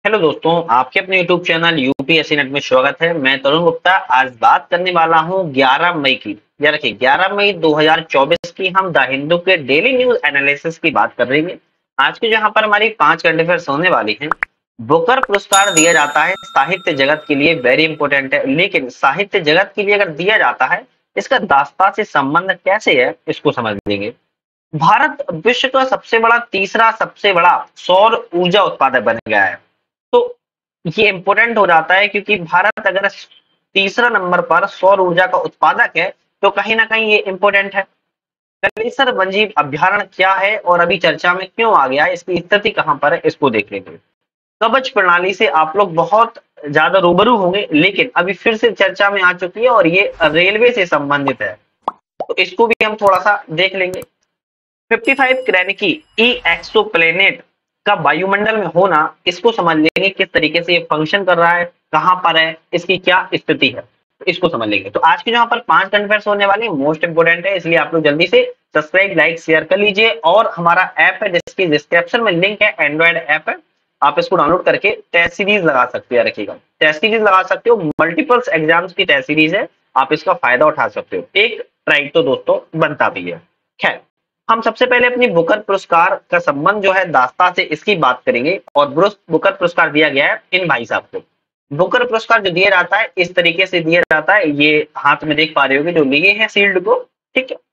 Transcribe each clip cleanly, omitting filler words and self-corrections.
Hello दोस्तों, आपके अपने यूट्यूब चैनल यूपीएससी नेट में स्वागत है। मैं तरुण गुप्ता आज बात करने वाला हूं 11 मई की। या रखिए 11 मई 2024 की हम द हिंदू के डेली न्यूज एनालिसिस की बात कर रही है। आज की जहां पर हमारी 5 करंट अफेयर्स होने वाली हैं। बुकर पुरस्कार दिया जाता है साहित्य जगत के लिए, वेरी इंपॉर्टेंट है। लेकिन साहित्य जगत के लिए अगर दिया जाता है, इसका दास्ता से संबंध कैसे है इसको समझ लेंगे। भारत विश्व का तीसरा सबसे बड़ा सौर ऊर्जा उत्पादक बन गया है। तो ये इंपॉर्टेंट हो जाता है क्योंकि भारत अगर तीसरा नंबर पर सौर ऊर्जा का उत्पादक है तो कहीं ना कहीं ये इंपॉर्टेंट है। कलेसर वन्यजीव अभ्यारण्य क्या है और अभी चर्चा में क्यों आ गया है, इसकी स्थिति कहां पर है, इसको देख लेंगे। कवच प्रणाली से आप लोग बहुत ज्यादा रूबरू होंगे, लेकिन अभी फिर से चर्चा में आ चुकी है और ये रेलवे से संबंधित है, तो इसको भी हम थोड़ा सा देख लेंगे। 55 क्रैनिकी ई एक्सोप्लैनेट का वायुमंडल में होना, इसको समझ लेंगे किस तरीके से ये फंक्शन कर रहा है, कहां पर है, इसकी क्या स्थिति है, तो इसको समझ लेंगे। तो आज के जहां पर 5 करंट अफेयर्स होने वाले मोस्ट इंपोर्टेंट है, इसलिए आप लोग जल्दी से सब्सक्राइब लाइक शेयर कर लीजिए। और हमारा ऐप है जिसकी डिस्क्रिप्शन में लिंक है, एंड्रॉइड ऐप है, आप इसको डाउनलोड करके टेस्ट सीरीज लगा सकते हैं। रखिएगा टेस्ट सीरीज लगा सकते हो, मल्टीपल्स एग्जाम्स की टेस्ट सीरीज है, आप इसका फायदा उठा सकते हो। एक ट्राई तो दोस्तों बनता भी है। खैर, हम सबसे पहले अपनी बुकर पुरस्कार का संबंध जो है दास्ता से, इसकी बात करेंगे। और बुकर पुरस्कार दिया गया है इन भाई साहब को। बुकर पुरस्कार जो दिया जाता है इस तरीके से दिया जाता है, ये हाथ में देख पा रहे होगे जो लिए हैं शील्ड को, ठीक है।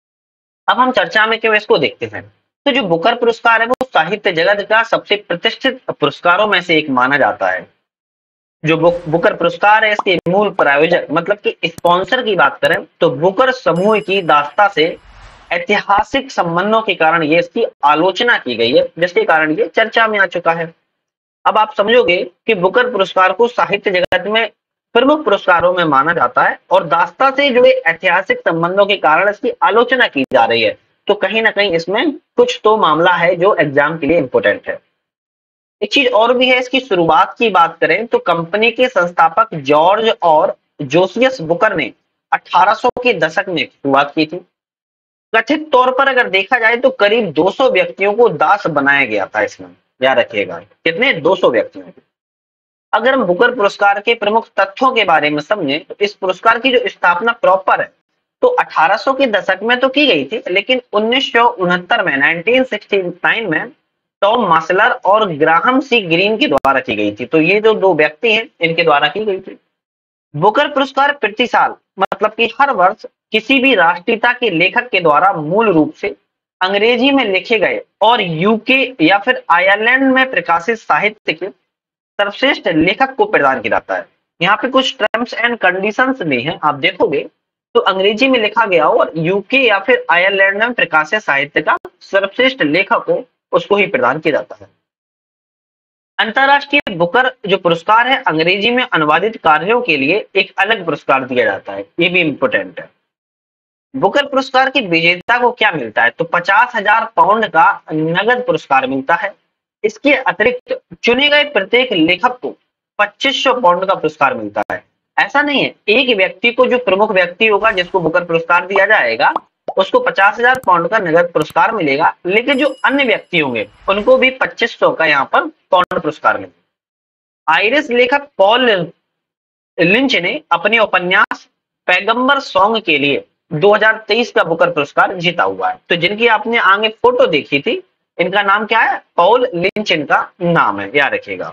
अब हम चर्चा में क्यों इसको देखते हैं। तो जो बुकर पुरस्कार है वो साहित्य जगत का सबसे प्रतिष्ठित पुरस्कारों में से एक माना जाता है। जो बुकर पुरस्कार है इसके मूल प्रायोजक मतलब कि स्पॉन्सर की बात करें तो बुकर समूह की दास्ता से ऐतिहासिक संबंधों के कारण ये इसकी आलोचना की गई है, जिसके कारण ये चर्चा में आ चुका है। अब आप समझोगे कि बुकर पुरस्कार को साहित्य जगत में प्रमुख पुरस्कारों में माना जाता है और दास्ता से जुड़े ऐतिहासिक संबंधों के कारण इसकी आलोचना की जा रही है। तो कहीं ना कहीं इसमें कुछ तो मामला है जो एग्जाम के लिए इंपॉर्टेंट है। एक चीज और भी है, इसकी शुरुआत की बात करें तो कंपनी के संस्थापक जॉर्ज और जोसियस बुकर ने 1800 के दशक में शुरुआत की थी। कथित तौर पर अगर देखा जाए तो करीब 200 व्यक्तियों को दास बनाया गया था इसमें, याद रखिएगा कितने, 200 व्यक्तियों को। अगर हम बुकर पुरस्कार के प्रमुख तथ्यों के बारे में समझें तो इस पुरस्कार की जो स्थापना प्रॉपर है तो 1800 के दशक में तो की गई थी, लेकिन 1969 में 1969 में टॉम मास्लर और ग्राहम सी ग्रीन के द्वारा की गई थी। तो ये जो दो व्यक्ति हैं इनके द्वारा की गई थी। बुकर पुरस्कार प्रति साल मतलब कि हर वर्ष किसी भी राष्ट्रीयता के लेखक के द्वारा मूल रूप से अंग्रेजी में लिखे गए और यूके या फिर आयरलैंड में प्रकाशित साहित्य के सर्वश्रेष्ठ लेखक को प्रदान किया जाता है। यहाँ पे कुछ टर्म्स एंड कंडीशंस भी हैं, आप देखोगे तो अंग्रेजी में लिखा गया हो और यूके या फिर आयरलैंड में प्रकाशित साहित्य का सर्वश्रेष्ठ लेखक हो, उसको ही प्रदान किया जाता है। अंतरराष्ट्रीय बुकर जो पुरस्कार है अंग्रेजी में अनुवादित कार्यों के लिए एक अलग पुरस्कार दिया जाता है, ये भी इंपोर्टेंट है। बुकर पुरस्कार के विजेता को क्या मिलता है तो 50,000 पाउंड का नगद पुरस्कार मिलता है। इसके अतिरिक्त चुने गए प्रत्येक लेखक को 2500 पाउंड का पुरस्कार मिलता है। ऐसा नहीं है, एक व्यक्ति को जो प्रमुख व्यक्ति होगा जिसको बुकर पुरस्कार दिया जाएगा उसको 50,000 पाउंड का नगद पुरस्कार मिलेगा, लेकिन जो अन्य व्यक्ति होंगे उनको भी 2500 का यहाँ पर पाउंड पुरस्कार मिलेगा। आयरिश लेखक पॉल लिंच ने अपने उपन्यास पैगंबर सॉन्ग के लिए 2023 का बुकर पुरस्कार जीता हुआ है। तो जिनकी आपने आगे फोटो देखी थी इनका नाम क्या है, पॉल लिंच इनका नाम है, याद रखिएगा।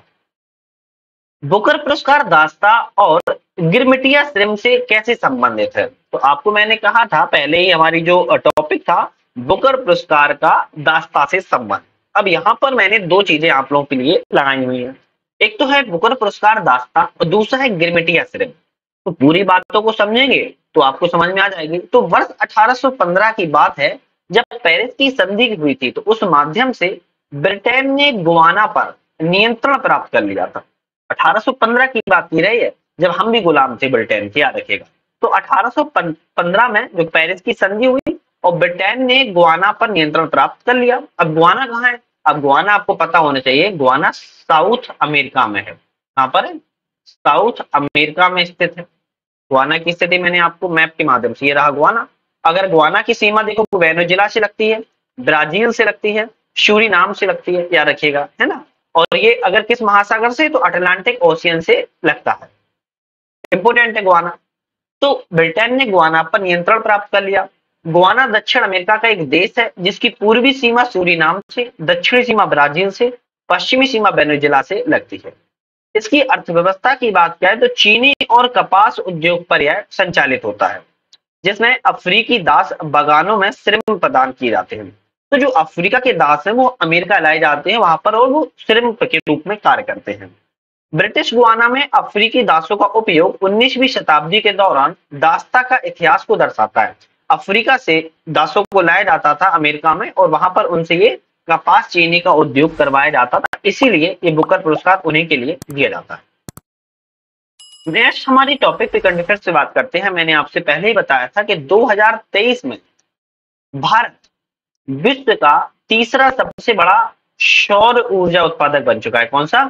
बुकर पुरस्कार दास्ता और गिरमिटिया श्रम से कैसे संबंधित है तो आपको मैंने कहा था पहले ही, हमारी जो टॉपिक था बुकर पुरस्कार का दास्ता से संबंध। अब यहाँ पर मैंने दो चीजें आप लोगों के लिए लगाई हुई है, एक तो है बुकर पुरस्कार दास्ता और दूसरा है गिरमिटिया श्रम। तो पूरी बातों को समझेंगे तो आपको समझ में आ जाएगी। तो वर्ष 1815 की बात है जब पेरिस की संधि हुई थी, तो उस माध्यम से ब्रिटेन ने गुआना पर नियंत्रण प्राप्त कर लिया था। 1815 की बात की रही है जब हम भी गुलाम थे ब्रिटेन के, याद रखिएगा। तो 1815 में जो पेरिस की संधि हुई और ब्रिटेन ने गुआना पर नियंत्रण प्राप्त कर लिया। अब गुआना कहाँ है, अब गुआना आपको पता होना चाहिए, गुआना साउथ अमेरिका में है। कहाँ पर है, साउथ अमेरिका में स्थित है। गुआना की स्थिति मैंने आपको मैप के माध्यम से, ये रहा गुआना। अगर गुआना की सीमा देखो वेनेजुएला से लगती है, ब्राजील से लगती है, सूरीनाम से लगती है, याद रखिएगा, है ना। और ये अगर किस महासागर से, तो अटलांटिक ओशियन से लगता है। इंपोर्टेंट है गुआना। तो ब्रिटेन ने गुआना पर नियंत्रण प्राप्त कर लिया। गुआना दक्षिण अमेरिका का एक देश है जिसकी पूर्वी सीमा सूरीनाम से, दक्षिणी सीमा ब्राजील से, पश्चिमी सीमा वेनेजुएला से लगती है। इसकी अर्थव्यवस्था की बात करें तो चीनी और कपास उद्योग पर यह संचालित होता है, जिसमें अफ्रीकी दास बागानों में श्रम प्रदान किए जाते हैं। तो जो अफ्रीका के दास हैं वो अमेरिका लाए जाते हैं वहां पर, और वो श्रम के रूप में कार्य करते हैं। ब्रिटिश गुआना में अफ्रीकी दासों का उपयोग 19वीं शताब्दी के दौरान दासता का इतिहास को दर्शाता है। अफ्रीका से दासों को लाया जाता था अमेरिका में, और वहां पर उनसे ये कपास चीनी का उद्योग करवाया जाता था, इसीलिए ये बुकर पुरस्कार उन्हीं के लिए दिया जाता है। नेक्स्ट हमारी टॉपिक पे करंट अफेयर्स से बात करते हैं। मैंने आपसे पहले ही बताया था कि 2023 में भारत विश्व का तीसरा सबसे बड़ा सौर ऊर्जा उत्पादक बन चुका है। कौन सा?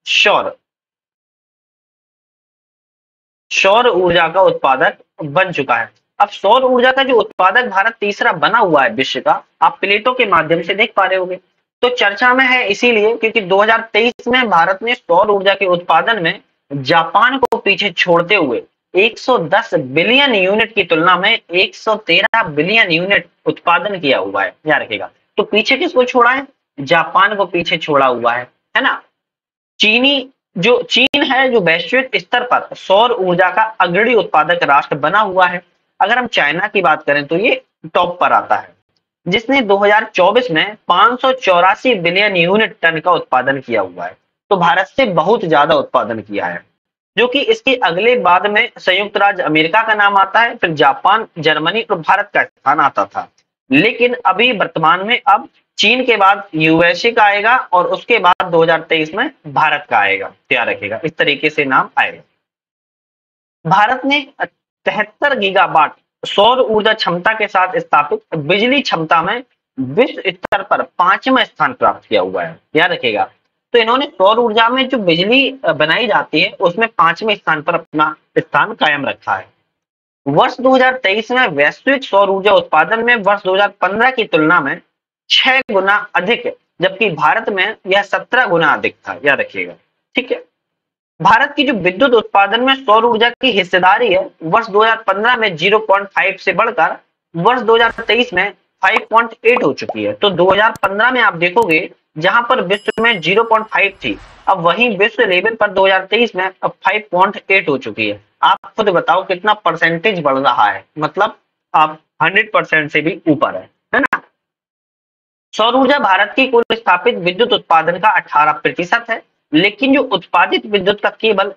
सौर ऊर्जा का उत्पादक बन चुका है। अब सौर ऊर्जा का जो उत्पादक भारत तीसरा बना हुआ है विश्व का, आप प्लेटों के माध्यम से देख पा रहे होंगे। तो चर्चा में है इसीलिए क्योंकि 2023 में भारत ने सौर ऊर्जा के उत्पादन में जापान को पीछे छोड़ते हुए 110 बिलियन यूनिट की तुलना में 113 बिलियन यूनिट उत्पादन किया हुआ है, याद रखिएगा। तो पीछे किसको छोड़ा है? जापान को पीछे छोड़ा हुआ है ना। चीन है जो वैश्विक स्तर पर सौर ऊर्जा का अग्रणी उत्पादक राष्ट्र बना हुआ है। अगर हम चाइना की बात करें तो ये टॉप पर आता है, जिसने 2024 में 584 बिलियन यूनिट टन का उत्पादन किया हुआ है। तो भारत से बहुत ज्यादा उत्पादन किया है, जो कि इसके अगले बाद में संयुक्त राज्य अमेरिका का नाम आता है, फिर जापान, जर्मनी और भारत का स्थान आता था। लेकिन अभी वर्तमान में अब चीन के बाद यूएसए का आएगा और उसके बाद 2023 में भारत का आएगा। क्या रखेगा, इस तरीके से नाम आएगा। भारत ने 73 गीगावाट सौर ऊर्जा क्षमता के साथ स्थापित बिजली क्षमता में विश्व स्तर पर 5वां स्थान प्राप्त किया हुआ है, याद रखिएगा। तो इन्होंने सौर ऊर्जा में जो बिजली बनाई जाती है उसमें 5वें स्थान पर अपना स्थान कायम रखा है। वर्ष 2023 में वैश्विक सौर ऊर्जा उत्पादन में वर्ष 2015 की तुलना में 6 गुना अधिक, जबकि भारत में यह 17 गुना अधिक था, याद रखिएगा। ठीक है। भारत की जो विद्युत उत्पादन में सौर ऊर्जा की हिस्सेदारी है वर्ष 2015 में 0.5 से बढ़कर वर्ष 2023 में 5.8 हो चुकी है। तो 2015 में आप देखोगे जहां पर विश्व में 0.5 थी, अब वहीं विश्व लेवल पर 2023 में अब 5.8 हो चुकी है। आप खुद बताओ कितना परसेंटेज बढ़ रहा है, मतलब आप 100% से भी ऊपर है ना। सौर ऊर्जा भारत की कुल स्थापित विद्युत उत्पादन का 18% है, लेकिन जो उत्पादित विद्युत का केवल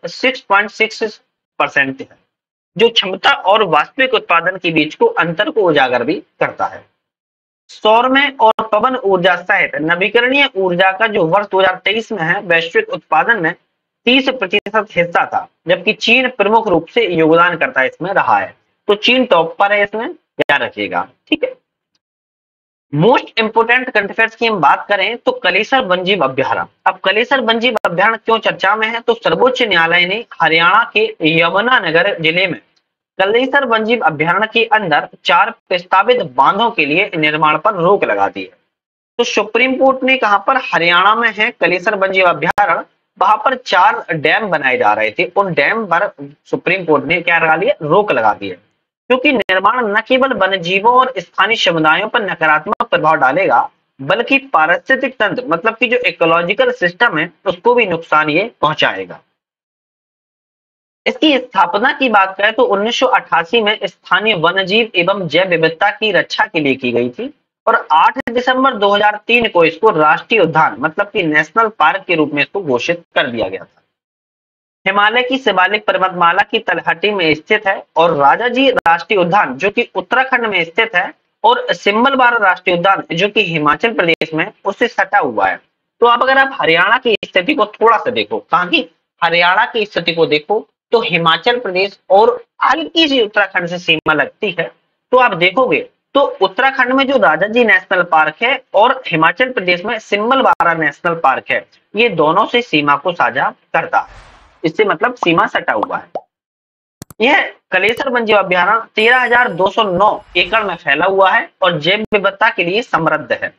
6.6% है, जो क्षमता और वास्तविक उत्पादन के बीच को अंतर को उजागर भी करता है। सौर में और पवन ऊर्जा सहित नवीकरणीय ऊर्जा का जो वर्ष 2023 में है वैश्विक उत्पादन में 30% हिस्सा था, जबकि चीन प्रमुख रूप से योगदान करता इसमें रहा है। तो चीन टॉप पर है इसमें, याद रखिएगा। ठीक है। मोस्ट इंपोर्टेंट करंट अफेयर्स की हम बात करें तो कलेसर वन्यजीव अभ्यारण्य। अब कलेसर वन्यजीव अभ्यारण्य क्यों चर्चा में है, तो सर्वोच्च न्यायालय ने हरियाणा के यमुनानगर जिले में कलेसर वन्यजीव अभ्यारण्य के अंदर 4 प्रस्तावित बांधों के लिए निर्माण पर रोक लगा दी है। तो सुप्रीम कोर्ट ने कहां पर, हरियाणा में है कलेसर वन्यजीव अभ्यारण्य, वहां पर 4 डैम बनाए जा रहे थे, उन डैम पर सुप्रीम कोर्ट ने क्या लगा लिया, रोक लगा दी है। क्योंकि निर्माण न केवल वन्यजीवों और स्थानीय समुदायों पर नकारात्मक प्रभाव डालेगा, बल्कि पारिस्थितिक तंत्र मतलब कि जो इकोलॉजिकल सिस्टम है उसको भी नुकसान ये पहुंचाएगा। इसकी स्थापना की बात करें तो 1988 में स्थानीय वन्यजीव एवं जैव विविधता की रक्षा के लिए की गई थी, और 8 दिसंबर 2003 को इसको राष्ट्रीय उद्यान मतलब कि नेशनल पार्क के रूप में इसको घोषित कर दिया गया था। हिमालय की शिवालिक पर्वतमाला की तलहटी में स्थित है, और राजाजी राष्ट्रीय उद्यान जो कि उत्तराखंड में स्थित है, और सिम्बलबारा राष्ट्रीय उद्यान जो कि हिमाचल प्रदेश में उससे सटा हुआ है। तो अब अगर आप हरियाणा की स्थिति को थोड़ा सा देखो, कहाँ की हरियाणा की स्थिति को देखो, तो हिमाचल प्रदेश और हल्की सी उत्तराखंड से सीमा लगती है। तो आप देखोगे तो उत्तराखंड में जो राजाजी नेशनल पार्क है और हिमाचल प्रदेश में सिम्बलबारा नेशनल पार्क है, ये दोनों से सीमा को साझा करता है। इससे मतलब सीमा सटा हुआ है। यह कलेसर वन्यजीव अभ्यारण्य 13,209 एकड़ में फैला हुआ है और जैव विविधता के लिए समृद्ध है।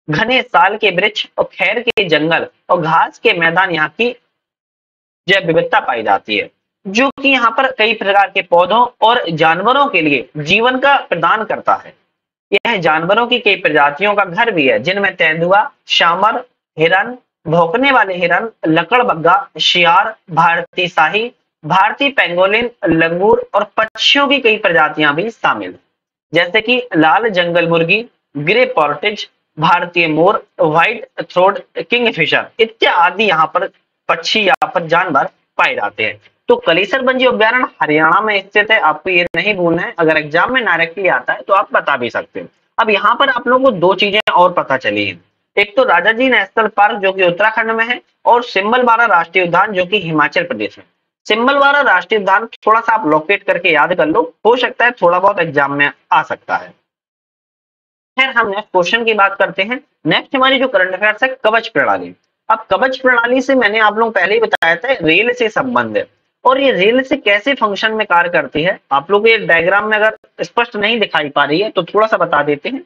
घने साल के वृक्ष और खैर के जंगल और घास के मैदान यहाँ की जैव विविधता पाई जाती है, जो कि यहाँ पर कई प्रकार के पौधों और जानवरों के लिए जीवन का प्रदान करता है। यह जानवरों की कई प्रजातियों का घर भी है, जिनमें तेंदुआ, शामर, हिरन, भौंकने वाले हिरन, लकड़बग्गा, शियार, भारतीय शाही, भारतीय पेंगोलिन, लंगूर और पक्षियों की कई प्रजातियां भी शामिल हैं, जैसे कि लाल जंगल मुर्गी, ग्रे पॉर्टिज, भारतीय मोर, व्हाइट थ्रोड किंगफिशर इत्यादि यहाँ पर पक्षी या पर जानवर पाए जाते हैं। तो कलीसर बंजी अभ्यारण्य हरियाणा में स्थित है, आपको ये नहीं भूलना है, अगर एग्जाम में डायरेक्टली आता है तो आप बता भी सकते हो। अब यहाँ पर आप लोगों को दो चीजें और पता चली है, एक तो राजाजी नेशनल पार्क जो कि उत्तराखंड में है, और सिम्बलवाड़ा राष्ट्रीय उद्यान जो कि हिमाचल प्रदेश में। सिम्बलवाड़ा राष्ट्रीय उद्यान थोड़ा सा आप लोकेट करके याद कर लो, हो सकता है थोड़ा बहुत एग्जाम में आ सकता है। खैर हम नेक्स्ट क्वेश्चन की बात करते हैं। नेक्स्ट हमारी जो करंट अफेयर्स है, कवच प्रणाली। अब कवच प्रणाली से मैंने आप लोगों को पहले ही बताया था, रेल से संबंध है, और ये रेल से कैसे फंक्शन में कार्य करती है, आप लोग ये डायग्राम में अगर स्पष्ट नहीं दिखाई पा रही है तो थोड़ा सा बता देते हैं।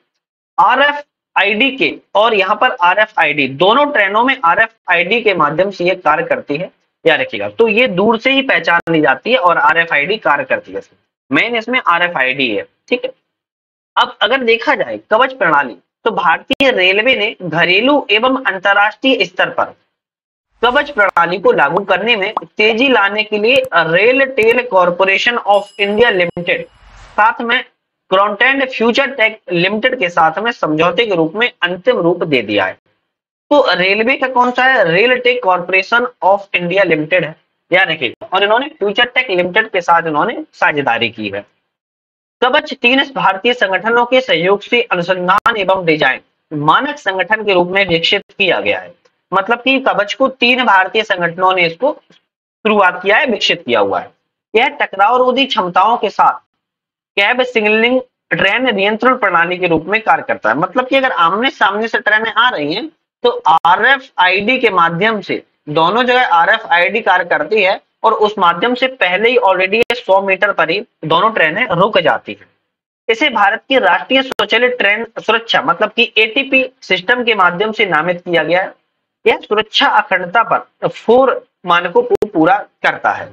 RFID के और यहाँ पर RFID दोनों ट्रेनों में RFID के माध्यम से ये कार्य करती है, याद रखिएगा। तो ये दूर से ही पहचान ली जाती है और RFID कार्य करती है, मेन इसमें RFID है, ठीक है। अब अगर देखा जाए कवच प्रणाली, तो भारतीय रेलवे ने घरेलू एवं अंतर्राष्ट्रीय स्तर पर कवच प्रणाली को लागू करने में तेजी लाने के लिए RailTel corporation of India limited साथ में क्रॉन्टेंड फ्यूचर टेक लिमिटेड के साथ में समझौते के रूप में अंतिम रूप दे दिया है। तो रेलवे का कौन सा है, RailTel corporation of India limited है, याद रखिएगा, और इन्होंने फ्यूचर टेक लिमिटेड के साथ इन्होंने साझेदारी की है। कवच 3 भारतीय संगठनों के सहयोग से अनुसंधान एवं डिजाइन मानक संगठन के रूप में विकसित किया गया है। मतलब कि कवच को 3 भारतीय संगठनों ने इसको शुरुआत किया है, विकसित किया हुआ है। यह टकराव रोधी क्षमताओं के साथ कैब सिग्नलिंग ट्रेन नियंत्रण प्रणाली के रूप में कार्य करता है। मतलब कि अगर आमने सामने से ट्रेनें आ रही हैं तो RFID के माध्यम से दोनों जगह RFID कार्य करती है, और उस माध्यम से पहले ही ऑलरेडी 100 मीटर पर ही दोनों ट्रेनें रुक जाती हैं। इसे भारत की राष्ट्रीय स्वचालित ट्रेन सुरक्षा मतलब कि ATP सिस्टम के माध्यम से नामित किया गया है। यह सुरक्षा अखंडता पर 4 मानकों को पूरा करता है।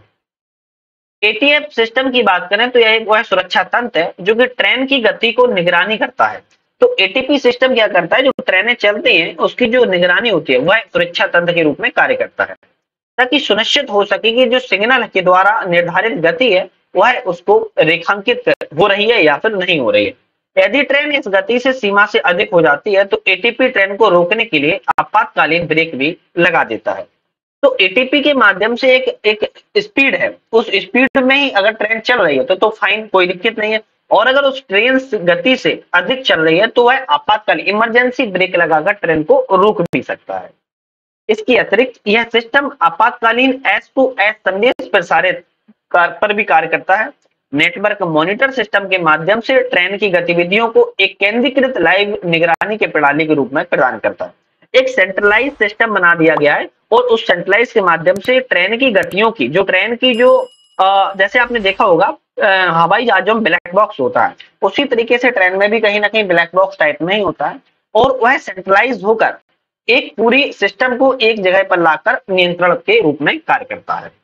ATF सिस्टम की बात करें तो यह वह सुरक्षा तंत्र है जो कि ट्रेन की गति को निगरानी करता है। तो ATP सिस्टम क्या करता है, जो ट्रेनें चलती हैं उसकी जो निगरानी होती है वह सुरक्षा तंत्र के रूप में कार्य करता है, ताकि सुनिश्चित हो सके कि जो सिग्नल के द्वारा निर्धारित गति है वह उसको रेखांकित हो रही है या फिर नहीं हो रही है। यदि ट्रेन इस गति से सीमा से अधिक हो जाती है तो ATP ट्रेन को रोकने के लिए आपातकालीन ब्रेक भी लगा देता है। तो ATP के माध्यम से एक स्पीड है, उस स्पीड में ही अगर ट्रेन चल रही है तो फाइन, कोई दिक्कत नहीं है, और अगर उस ट्रेन गति से अधिक चल रही है तो वह आपातकालीन इमरजेंसी ब्रेक लगाकर ट्रेन को रोक भी सकता है। इसके अतिरिक्त यह सिस्टम आपातकालीन S2S संदेश प्रसारित पर भी कार्य करता है। नेटवर्क मॉनिटर सिस्टम के माध्यम से ट्रेन की गतिविधियों को एक केंद्रीकृत लाइव निगरानी के प्रणाली के रूप में प्रदान करता है। एक सेंट्रलाइज सिस्टम बना दिया गया है, और उस सेंट्रलाइज के माध्यम से ट्रेन की गतियों की ट्रेन की जैसे आपने देखा होगा हवाई जहाजों में ब्लैक बॉक्स होता है, उसी तरीके से ट्रेन में भी कहीं ना कहीं ब्लैक बॉक्स टाइप में ही होता है, और वह सेंट्रलाइज होकर एक पूरी सिस्टम को एक जगह पर लाकर नियंत्रण के रूप में कार्य करता है।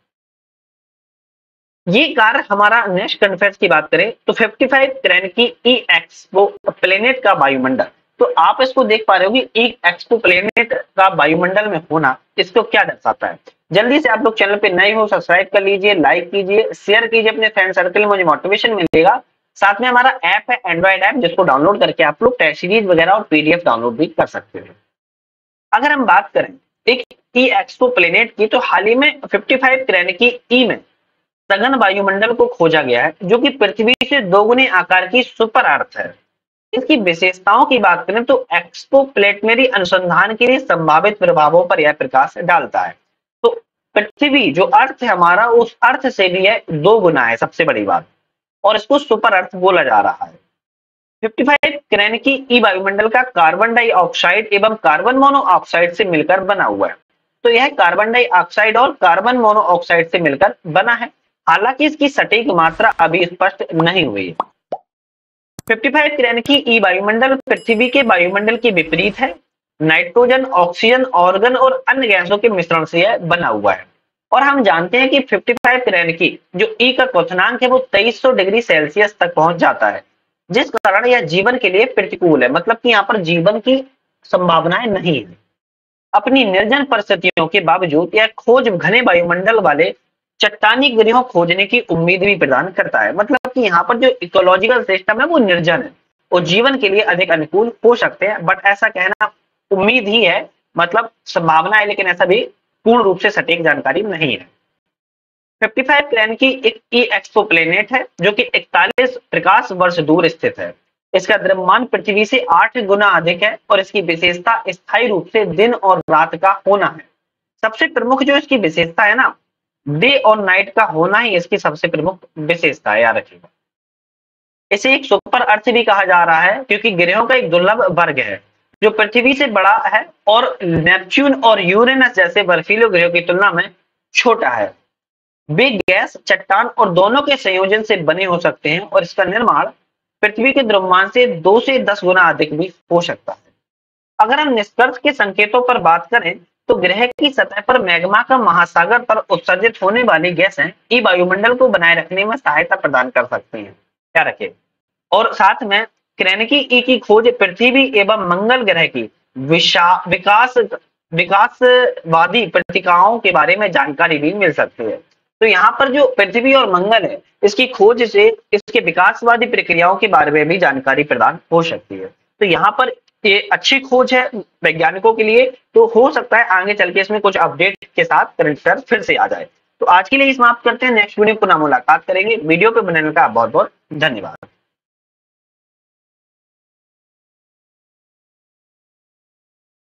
ये कार्य हमारा नेक्स्ट कन्फेस की बात करें तो 55 क्रैन की एक्सपो प्लेनेट का वायुमंडल, तो आप इसको देख पा रहे हो कि एक्सपो प्लेनेट का वायुमंडल में होना इसको क्या दर्शाता है। जल्दी से आप लोग चैनल पे नए हो सब्सक्राइब कर लीजिए, लाइक कीजिए, शेयर कीजिए अपने फ्रेंड सर्कल में, मुझे मोटिवेशन मिलेगा। साथ में हमारा ऐप है एंड्रॉइड ऐप, जिसको डाउनलोड करके आप लोग टेस्ट सीरीज वगैरह और PDF डाउनलोड भी कर सकते हैं। अगर हम बात करें एक एक्सपो प्लेनेट की, तो हाल ही में 55 क्रैन की में सघन वायुमंडल को खोजा गया है, जो कि पृथ्वी से 2 गुने आकार की सुपर अर्थ है। इसकी विशेषताओं की बात करें तो एक्सपो प्लेटमेरी अनुसंधान के लिए संभावित प्रभावों पर यह प्रकाश डालता है। तो पृथ्वी जो अर्थ है हमारा, उस अर्थ से भी यह 2 गुना है, सबसे बड़ी बात, और इसको सुपर अर्थ बोला जा रहा है। 55 क्रैन की वायुमंडल का कार्बन डाइऑक्साइड एवं कार्बन मोनोऑक्साइड से मिलकर बना हुआ है। तो यह कार्बन डाइऑक्साइड और कार्बन मोनोऑक्साइड से मिलकर बना है, हालांकि इसकी सटीक मात्रा अभी स्पष्ट नहीं हुई है। 55 क्रैन की वायुमंडल पृथ्वी के वायुमंडल के विपरीत है, नाइट्रोजन, ऑक्सीजन, ऑर्गन और अन्य गैसों के मिश्रण से यह बना हुआ है। और हम जानते हैं कि 55 रैंक की जो ई का क्वथनांक है वो 2300 डिग्री सेल्सियस तक पहुंच जाता है, जिस कारण यह जीवन के लिए प्रतिकूल है। मतलब कि यहाँ पर जीवन की संभावनाएं नहीं है। अपनी निर्जन परिस्थितियों के बावजूद यह खोज घने वायुमंडल वाले चट्टानी ग्रहों खोजने की उम्मीद भी प्रदान करता है। मतलब कि यहाँ पर जो इकोलॉजिकल सिस्टम है वो निर्जन है और जीवन के लिए अधिक अनुकूल हो सकते हैं, बट ऐसा कहना उम्मीद ही है, मतलब संभावना है, लेकिन ऐसा भी पूर्ण रूप से सटीक जानकारी नहीं है। 55 प्लेन की एक ई एक्सोप्लेनेट है जो कि 41 प्रकाश वर्ष दूर स्थित है। इसका द्रव्यमान पृथ्वी से 8 गुना अधिक है और इसकी विशेषता स्थायी रूप से दिन और रात का होना है। सबसे प्रमुख जो इसकी विशेषता है ना, डे और नाइट का होना ही इसकी सबसे प्रमुख विशेषता है, याद रखिएगा। इसे एक सुपर अर्थ भी कहा जा रहा है क्योंकि ग्रहों का एक दुर्लभ वर्ग है जो पृथ्वी से बड़ा है और नेपच्यून और यूरेनस जैसे बर्फीले ग्रहों की तुलना में छोटा है। वे गैस, चट्टान और दोनों के संयोजन से बने हो सकते हैं और इसका निर्माण पृथ्वी के द्रव्यमान से 2 से 10 गुना अधिक भी हो सकता है। अगर हम निष्कर्ष के संकेतों पर बात करें तो ग्रह की सतह पर मैग्मा का महासागर पर उत्सर्जित होने वाली गैसें ई वायुमंडल को बनाए रखने में सहायता प्रदान कर सकती हैं। क्या रखे। और साथ में क्रेनिकी ई की खोज पृथ्वी एवं मंगल ग्रह की विकास विकासवादी प्रक्रियाओं के बारे में जानकारी भी मिल सकती है। तो यहाँ पर जो पृथ्वी और मंगल है इसकी खोज से इसके विकासवादी प्रक्रियाओं के बारे में भी जानकारी प्रदान हो सकती है। तो यहाँ पर ये अच्छी खोज है वैज्ञानिकों के लिए, तो हो सकता है आगे चल के इसमें कुछ अपडेट के साथ करंट अफेयर फिर से आ जाए। तो आज के लिए समाप्त करते हैं, नेक्स्ट वीडियो पुनः मुलाकात करेंगे। वीडियो पे बनाने का बहुत बहुत धन्यवाद।